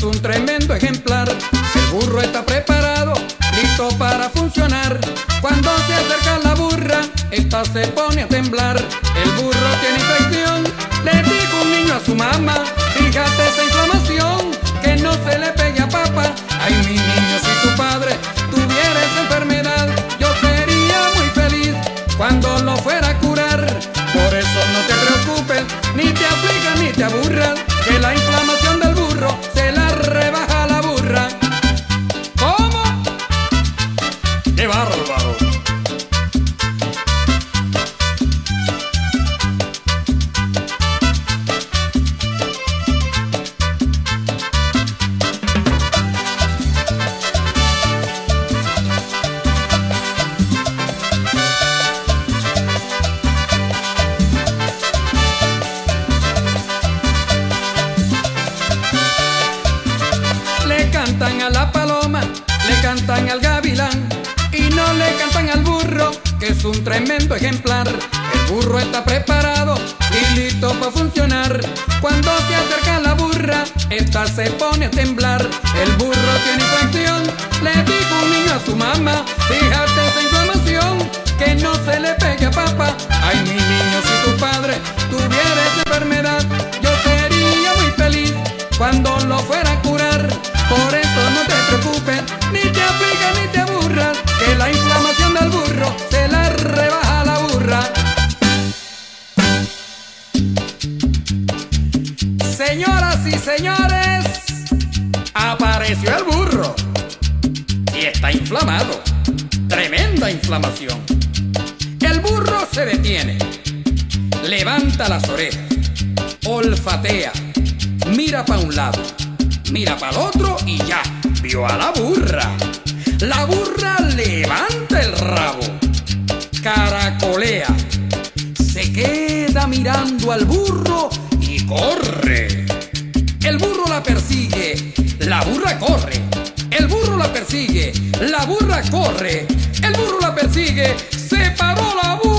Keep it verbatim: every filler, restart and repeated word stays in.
un tremendo ejemplar. El burro está preparado, listo para funcionar. Cuando se acerca la burra, esta se pone a temblar. El burro tiene infección, le dijo un niño a su mamá. Fíjate esa inflamación, que no se le pegue a papá. Ay, mi niño, si tu padre tuviera esa enfermedad, yo sería muy feliz cuando lo fuera a curar. Por eso no te preocupes, ni te afligas ni te aburras, que la inflamación del burro se la rebaja a la burra. ¿Cómo? ¡Qué bárbaro! Le cantan a la paloma, le cantan al gavilán, y no le cantan al burro, que es un tremendo ejemplar. El burro está preparado y listo para funcionar. Cuando se acerca la burra, esta se pone a temblar. El burro tiene infección, le dijo un niño a su mamá. Fíjate esa inflamación, que no se le pegue a papá. Ay, mi niño, si tu padre tuviera esa enfermedad, yo sería muy feliz cuando lo fuera a curar. Por eso no te preocupes, ni te afligas ni te aburras, que la inflamación del burro se la rebaja a la burra. Señoras y señores, apareció el burro y está inflamado, tremenda inflamación. El burro se detiene, levanta las orejas, olfatea, mira para un lado, mira para el otro y ya, vio a la burra. La burra levanta el rabo, caracolea, se queda mirando al burro y corre. El burro la persigue, la burra corre. El burro la persigue, la burra corre. El burro la persigue, se paró la burra.